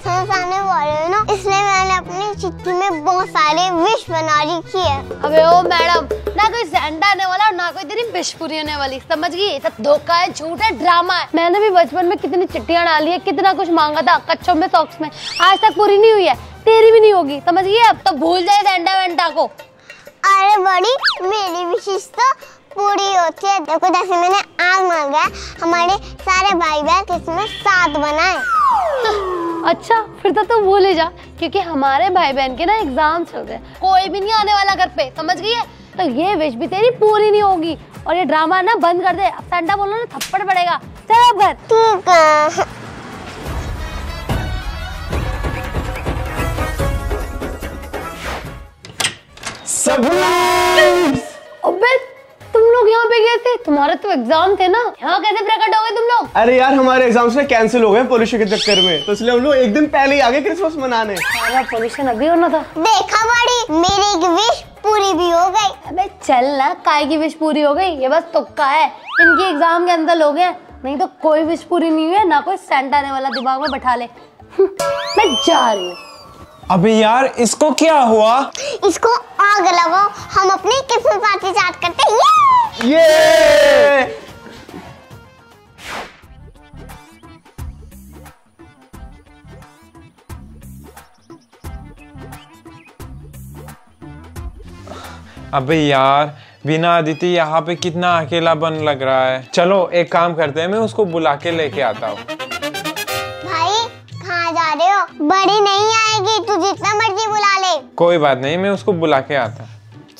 Christmas आने वाले है ना, इसलिए मैंने अपनी चिट्ठी में बहुत सारे विश बना रखी है। अबे ओ मैडम, ना कोई सैंटा आने वाला और ना कोई तेरी विश पूरी होने वाली, समझ गई? सब धोखा है, झूठ है, ड्रामा है। मैंने भी बचपन में कितनी चिट्ठियां डाली है, कितना कुछ मांगा था, कच्चों में सॉक्स में, आज तक पूरी नहीं हुई है। तेरी भी नहीं होगी, समझ गई? अब तो भूल जाए सैंटा वैंटा को। अरे बड़ी, मेरी विशेष तो पूरी होती है। देखो जैसे मैंने आज मांगा है, हमारे सारे भाई बहन क्रिसमस साथ बनाए। अच्छा, फिर तो तू भूल ही जा, क्योंकि हमारे भाई बहन के ना एग्जाम चल रहे हैं, कोई भी नहीं आने वाला घर पे, समझ गई है? तो ये विश भी तेरी पूरी नहीं होगी। और ये ड्रामा ना बंद कर दे, अब सैंटा बोलो ना थप्पड़ पड़ेगा। चल अब घर। ठीक है। अबे तुम लोग यहाँ पे गए थे? तुम्हारे तो एग्जाम थे ना, यहाँ कैसे प्रकट हो गए तुम लोग? अरे यार हमारे एग्जाम्स में कैंसिल हो गए पोल्यूशन के चक्कर में, तो इसलिए हम लोग एक दिन पहले ही आ गए क्रिसमस मनाने। सारा पोल्यूशन अभी होना था। देखा बड़ी, मेरी एक विश पूरी भी हो गई। अबे चल ना, काय की विश पूरी हो गई? ये बस तुक्का है, इनके एग्जाम कैंसिल हो गए, नहीं तो कोई विश पूरी नहीं हुई है, ना कोई सैंटा आने वाला दिमाग में बैठा ले। मैं जा रही हूँ। अबे यार इसको क्या हुआ? इसको आग लगाओ, हम अपनी क्रिसमस पार्टी स्टार्ट करते हैं। ये अबे यार बिना अदिति यहाँ पे कितना अकेलापन लग रहा है। चलो एक काम करते हैं, मैं उसको बुला के लेके आता हूँ। भाई कहाँ जा रहे हो? बड़ी नहीं आएगी, तू जितना मर्जी बुला ले। कोई बात नहीं, मैं उसको बुला के आता।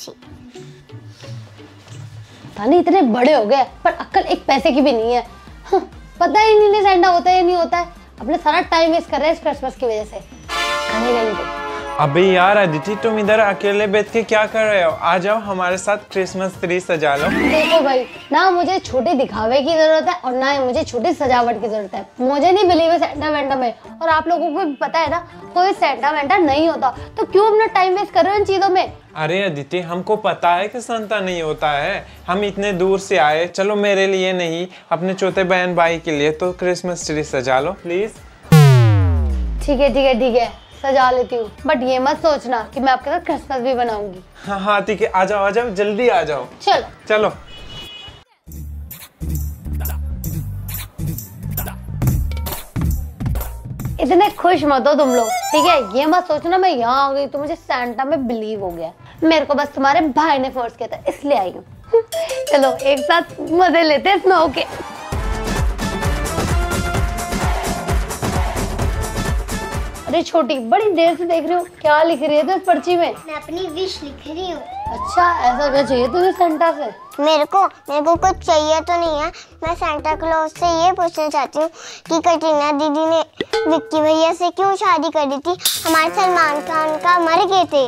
नहीं, इतने बड़े हो गए पर अक्ल एक पैसे की भी नहीं है। पता ही नहीं सैंटा होता है या नहीं होता है। अपने सारा टाइम वेस्ट कर रहे हैं इस क्रिसमस की वजह से। अबे यार अदिति, तुम इधर अकेले बैठ के क्या कर रहे हो? आ जाओ हमारे साथ क्रिसमस ट्री सजा लो। देखो भाई, ना मुझे छोटे दिखावे की जरूरत है और ना ही मुझे छोटी सजावट की जरूरत है। मुझे नहीं बिलीव है सैंटा वेंटा में, और आप लोगों को भी पता है ना कोई सैंटा वेंटा नहीं होता, तो क्यों अपना टाइम वेस्ट कर रहे हो इन चीजों में? अरे अदिति, हमको पता है कि संता नहीं होता है, हम इतने दूर से आए। चलो मेरे लिए नहीं, अपने छोटे बहन भाई के लिए तो क्रिसमस ट्री सजा लो प्लीज। ठीक है ठीक है ठीक है, सजा लेती हूँ, बट ये मत सोचना कि मैं आपके साथ क्रिसमस भी बनाऊंगी। हाँ हाँ ठीक है, आ जाओ जल्दी आ जाओ। चलो चलो। इतने खुश मत हो तुम लोग, ठीक है? ये मत सोचना मैं यहाँ आ गई तो मुझे सैंटा में बिलीव हो गया। मेरे को बस तुम्हारे भाई ने फोर्स किया था, इसलिए आई हूँ। चलो एक साथ मजे लेते हैं स्नो के। अरे छोटी, बड़ी देर से देख रही हूँ, क्या लिख रही है तू इस पर्ची में? मैं अपनी विश लिख रही हूँ। अच्छा, ऐसा क्या चाहिए तुझे सैंटा से? मेरे को कुछ चाहिए तो नहीं है। मैं सैंटा क्लॉज से ये पूछना चाहती हूँ कि कटरीना दीदी ने विक्की भैया से क्यों शादी करी थी? हमारे सलमान खान का मर गए थे।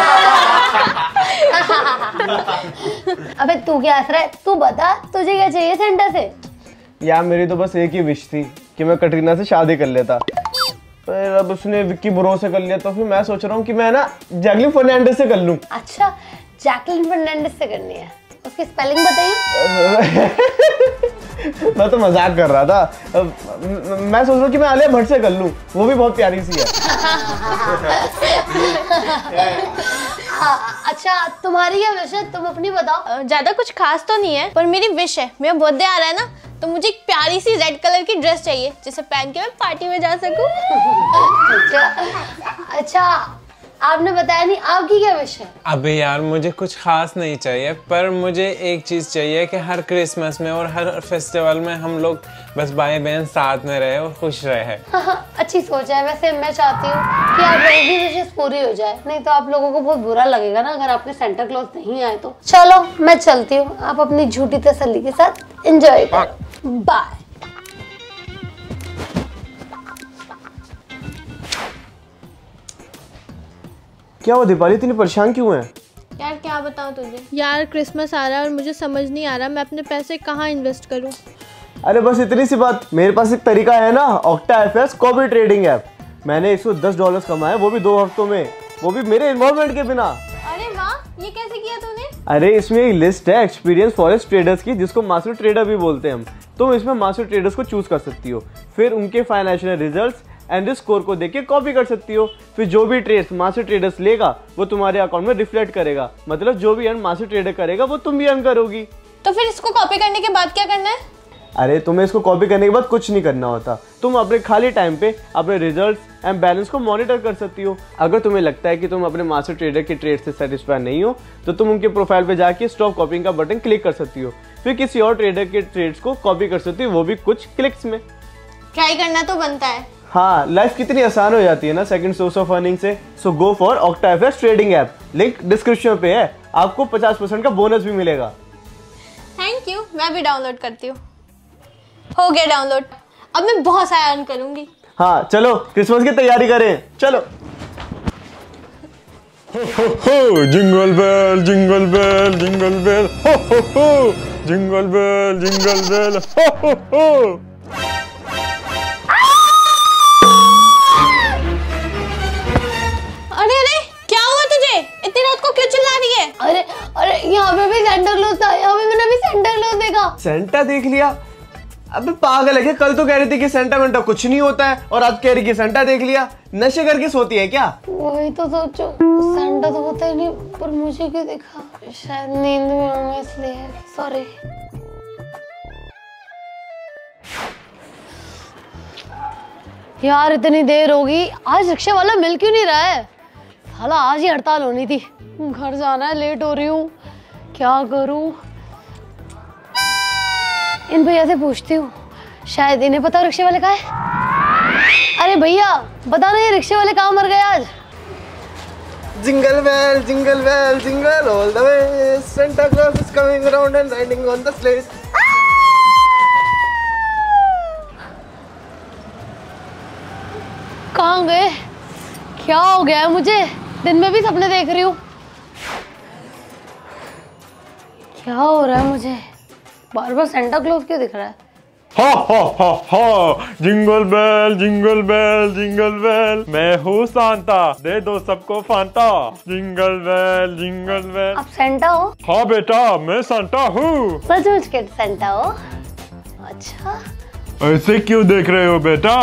अबे तू क्या हंस रहा है? तू बता, तुझे क्या चाहिए सैंटा से? यार मेरी तो बस एक ही विश थी कि मैं कटरीना से शादी कर लेता, पर अब उसने विक्की ब्रो से कर लिया, तो फिर मैं सोच रहा हूँ कि मैं ना जैकलिन फर्नांडिस से कर लूँ। अच्छा, जैकलिन फर्नांडिस से करनी है, उसकी स्पेलिंग बताइए। मैं तो मजाक कर रहा था। मैं सोच रहा हूँ कि मैं आलिया भट्ट से कर लूँ, वो भी बहुत प्यारी सी है। अच्छा, तुम्हारी क्या विश है? तुम अपनी बताओ। ज्यादा कुछ खास तो नहीं है, पर मेरी विश है, मेरा बर्थडे आ रहा है ना, तो मुझे एक प्यारी सी रेड कलर की ड्रेस चाहिए जिसे पहन के मैं पार्टी में जा सकूं। अच्छा, आपने बताया नहीं, आपकी क्या विश है? अबे यार मुझे कुछ खास नहीं चाहिए, पर मुझे एक चीज चाहिए कि हर क्रिसमस में और हर फेस्टिवल में हम लोग बस भाई बहन साथ में रहे और खुश रहे। अच्छी सोच है। वैसे मैं चाहती हूँ कि आप लोगों की विशेष पूरी हो जाए, नहीं तो आप लोगों को बहुत बुरा लगेगा ना अगर आपके सेंटा क्लॉज नहीं आए तो। चलो मैं चलती हूँ, आप अपनी झूठी तसल्ली के साथ एंजॉय करो। बाय। क्या हुआ दीपाली, इतनी परेशान क्यों है? यार क्या बताऊं तुझे, यार क्रिसमस आ रहा है और मुझे समझ नहीं आ रहा मैं अपने पैसे कहाँ इन्वेस्ट करूं। अरे बस इतनी सी बात, मेरे पास एक तरीका है ना, OctaFX copy trading app. मैंने $110 कमाए, वो भी 2 हफ्तों में, वो भी मेरे इन्वॉल्वमेंट के बिना। अरे वाह, ये कैसे किया तूने? अरे इसमें एक लिस्ट है एक्सपीरियंस फॉरेस्ट ट्रेडर्स की, जिसको मास्टर ट्रेडर भी बोलते हैं हम। तुम इसमें मास्टर ट्रेडर्स को चूज कर सकती हो, फिर उनके फाइनेंशियल रिजल्ट्स, एंड इस स्कोर को देख के कॉपी कर सकती हो। फिर जो भी ट्रेड्स मास्टर ट्रेडर्स लेगा वो तुम्हारे अकाउंट में रिफ्लेक्ट करेगा, मतलब जो भी अर्न मास्टर ट्रेडर करेगा वो तुम भी अर्न करोगी। तो फिर इसको कॉपी करने के बाद क्या करना है? अरे तुम्हें इसको कॉपी करने के बाद कुछ नहीं करना होता, तुम अपने खाली टाइम पे अपने रिजल्ट्स एंड बैलेंस को मॉनिटर कर सकती हो। अगर तुम्हें लगता है कि तुम अपने मास्टर ट्रेडर के ट्रेड से सेटिस्फाई नहीं हो तो तुम उनके प्रोफाइल पे जाके स्टॉप कॉपिंग का बटन क्लिक कर सकती हो, फिर किसी और ट्रेडर के ट्रेड्स को कॉपी कर सकती हो, वो भी कुछ क्लिक्स में। ट्राई करना तो बनता है। हाँ, लाइफ कितनी आसान हो जाती है ना सेकंड सोर्स ऑफ अर्निंग से। So go for OctaFX trading app, link description पे है, आपको 50% का बोनस भी मिलेगा। थैंक यू, मैं भी डाउनलोड करती हूँ। हो गया डाउनलोड, अब मैं बहुत सारा अर्न करूंगी। हाँ चलो क्रिसमस की तैयारी करें, चलो। Jingle bell jingle bell jingle bell, ho ho jingle bell jingle bell, ho हो। अरे अरे क्या हुआ तुझे? इतनी रात को क्यों चिल्ला रही है? अरे अरे यहाँ पे भी सेंटा क्लॉज था, यहाँ पे मैंने भी सेंटा क्लॉज देखा। सेंटा देख लिया? अबे पागल है क्या? कल तो कह रही थी कि सेंटा वेंटा कुछ नहीं होता है और आज कह रही कि सेंटा देख लिया। नशे करके सोती है क्या? वही तो सोचो, सेंटा तो होता ही नहीं, पर मुझे क्यों देखा? शायद नींद में हूँ इसलिए, सॉरी। यार इतनी देर होगी, आज रिक्शा वाला मिल क्यों नहीं रहा है? साला आज ही हड़ताल होनी थी। घर जाना है, लेट हो रही हूँ, क्या करूँ? इन भैया से पूछती हूँ, शायद इन्हें पता रिक्शे वाले कहाँ है। अरे भैया बता ना, ये रिक्शे वाले कहाँ मर गए आज? Jingle bell jingle all the way, Santa Claus is coming around and riding on the sleigh. कहाँ गए? क्या हो गया है मुझे? दिन में भी सपने देख रही हूँ। क्या हो रहा है मुझे? बार बार सेंटा क्लॉज क्यों दिख रहा है? हा हा हा हा, jingle bell jingle bell jingle bell, मैं हूँ सांता, दे दो सबको फांता। Jingle bell. आप सेंटा हो? हाँ बेटा, मैं सांता हूँ। सचमुच के सेंटा हो? अच्छा। ऐसे क्यों देख रहे हो बेटा?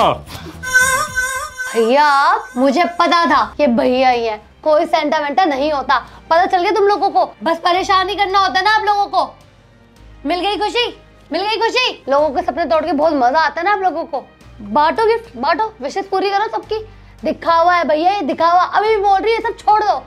भैया मुझे पता था कि भैया ही है, कोई सेंटा वेंटा नहीं होता। पता चल गया तुम लोगों को, बस परेशान ही करना होता है ना आप लोगों को। मिल गई खुशी, मिल गई खुशी। लोगों के सपने तोड़ के बहुत मजा आता है ना आप लोगों को। बांटो गिफ्ट, बांटो, विशेष पूरी करो सबकी। दिखावा है भैया, ये दिखावा। अभी भी बोल रही है, सब छोड़ दो।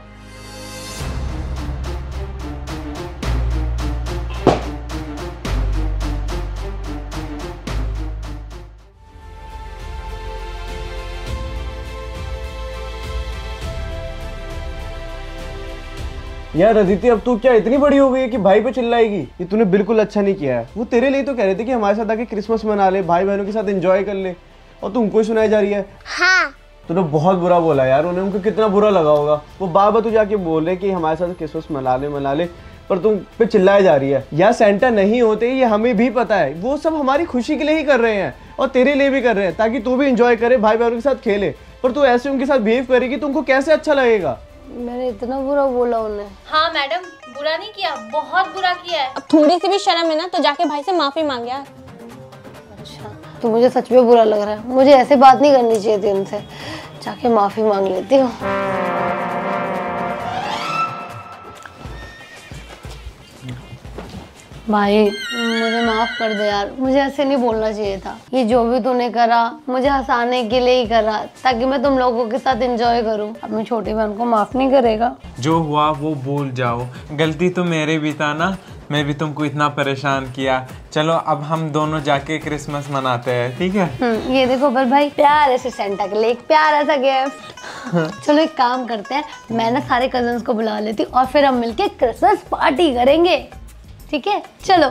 यार अदिति, अब तू क्या इतनी बड़ी हो गई है कि भाई पे चिल्लाएगी? ये तूने बिल्कुल अच्छा नहीं किया है। वो तेरे लिए तो कह रहे थे कि हमारे साथ आके क्रिसमस मना ले, भाई बहनों के साथ एंजॉय कर ले, और तू उनको ही सुनाई जा रही है। हाँ तूने बहुत बुरा बोला यार, उन्हें उनको कितना बुरा लगा होगा। वो बार बार तू जाके बोल रहे कि हमारे साथ क्रिसमस मना ले, पर तुम पे चिल्लाई जा रही है। यार सेंटा नहीं होते, ये हमें भी पता है। वो सब हमारी खुशी के लिए ही कर रहे हैं और तेरे लिए भी कर रहे हैं, ताकि तू भी एंजॉय करे, भाई बहनों के साथ खेले। पर तू ऐसे उनके साथ बिहेव करेगी तो उनको कैसे अच्छा लगेगा? मैंने इतना बुरा बोला उन्हें? हाँ मैडम, बुरा नहीं किया, बहुत बुरा किया है। अब थोड़ी सी भी शर्म है ना तो जाके भाई से माफी मांग यार। अच्छा, तो मुझे सच में बुरा लग रहा है। मुझे ऐसे बात नहीं करनी चाहिए थी उनसे। जाके माफी मांग लेती हूँ। भाई मुझे माफ कर दे यार, मुझे ऐसे नहीं बोलना चाहिए था। ये जो भी तूने करा मुझे हंसाने के लिए ही करा, ताकि मैं तुम लोगों के साथ एंजॉय करूं। अपनी छोटी बहन को माफ नहीं करेगा? जो हुआ वो भूल जाओ, गलती तो मेरे भी था ना, मैं भी तुमको इतना परेशान किया। चलो अब हम दोनों जाके क्रिसमस मनाते हैं, ठीक है? ये देखो पर भाई, प्यारे से सेंटा के लिए एक प्यारा सा गिफ्ट। चलो एक काम करते हैं, मैं ना सारे कजन्स को बुला लेती हूँ और फिर हम मिलके क्रिसमस पार्टी करेंगे, ठीक है? चलो।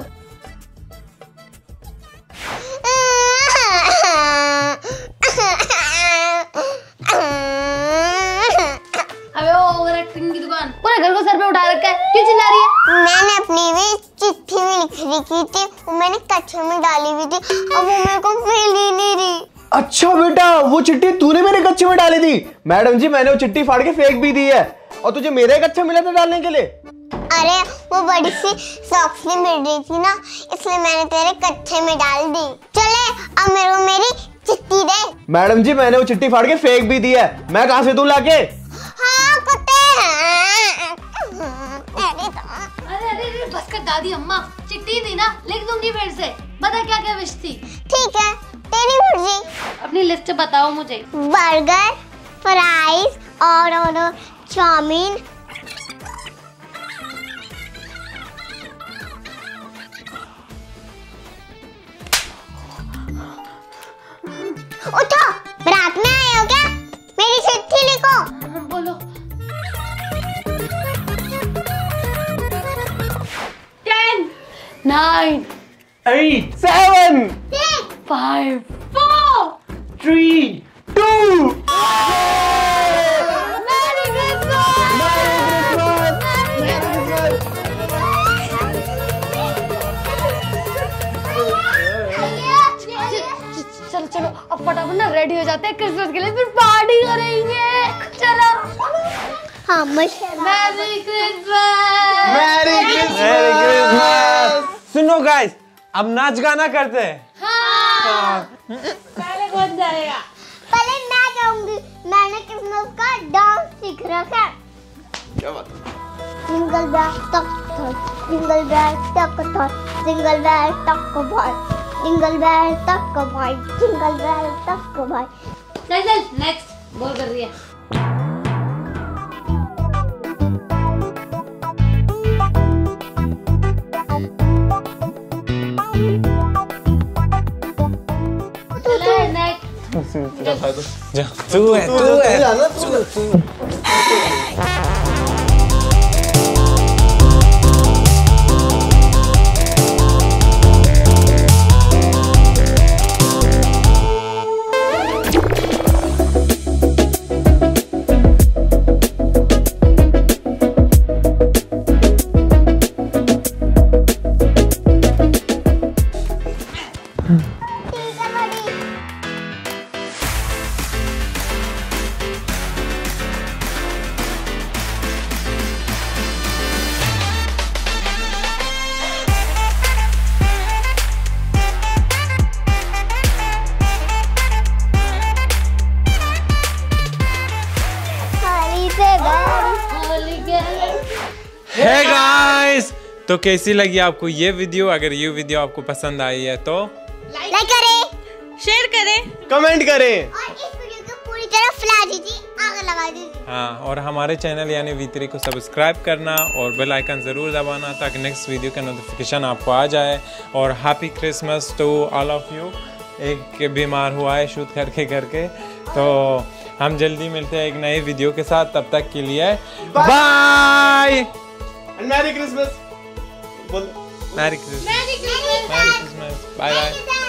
अबे वो ओवर एक्टिंग की दुकान, पूरे घर को सर पे उठा रखा है, क्यों चिल्ला रही है? मैंने अपनी भी चिट्ठी में लिख रही थी, वो मैंने कच्चे में डाली हुई थी, अब वो मेरे को मिल ही नहीं रही। अच्छा बेटा, वो चिट्ठी तूने मेरे कच्चे में डाली थी? मैडम जी, मैंने वो चिट्ठी फाड़ के फेंक भी दी है, और तुझे मेरा एक अच्छा मिला था डालने के लिए। अरे वो बड़ी सी सॉफ्टली मिल रही थी ना, इसलिए मैंने तेरे कच्चे में डाल दी। चले अब मेरे को मेरी चिट्ठी दे। मैडम जी मैंने वो चिट्ठी फाड़ के फेंक भी दी है, मैं कहाँ से दूं लाके? हाँ कुत्ते हैं। अरे बस कर दादी अम्मा, चिट्ठी दी ना, लिख दूंगी फिर से। बता क्या क्या विश थी? ठीक है तेरी मर्जी। अपनी लिस्ट बताओ मुझे। बर्गर, फ्राइज और चाउमीन। उठो, रात में आए हो क्या? मेरी चिट्ठी लिखो। बोलो। 10 9 8 7 5 4 3 2 Merry Christmas! चलो चलो अब फटाफट ना रेडी हो जाते हैं क्रिसमस के लिए, फिर पार्टी करेंगे। चलो। हाँ मैरी क्रिसमस। Merry Christmas. सुनो गाइस, अब नाच गाना करते हैं। पहले कौन जाएगा? पहले मैं जाऊंगी, मैंने क्रिसमस का डांस सीख रखा है। क्या बात है? जिंगल बेल टक टक, जिंगल बेल टक टक, जिंगल बेल टक बॉय, जिंगल बेल टक बॉय, जिंगल बेल टक बॉय। चल चल नेक्स्ट बोल कर रही है। जा, तू है हे गाइस, तो कैसी लगी आपको ये वीडियो? अगर ये वीडियो आपको पसंद आई है तो लाइक करें, शेयर करें, कमेंट करें और इस वीडियो को पूरी तरह फैला दीजिए, आग लगा दीजिए। हाँ, और हमारे चैनल यानी V3 को सब्सक्राइब करना और बेल आइकन ज़रूर दबाना ताकि नेक्स्ट वीडियो का नोटिफिकेशन आपको आ जाए। और happy Christmas to all of you. एक बीमार हुआ है शूट करके, तो हम जल्दी मिलते हैं एक नए वीडियो के साथ। तब तक के लिए bye. Merry Christmas. Merry Christmas. Bye bye.